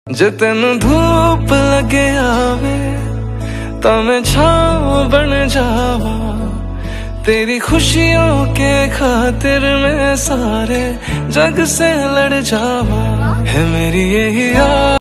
जे तेन धूप लगे आवे तो मैं छाँव बन जावा, तेरी खुशियों के खातिर मैं सारे जग से लड़ जावा, है मेरी यही